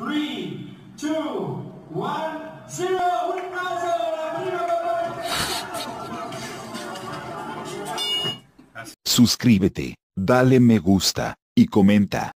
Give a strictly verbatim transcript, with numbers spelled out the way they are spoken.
tres, dos, uno, cero. ¡Un aplauso! ¡La prima papá! Suscríbete, dale me gusta y comenta.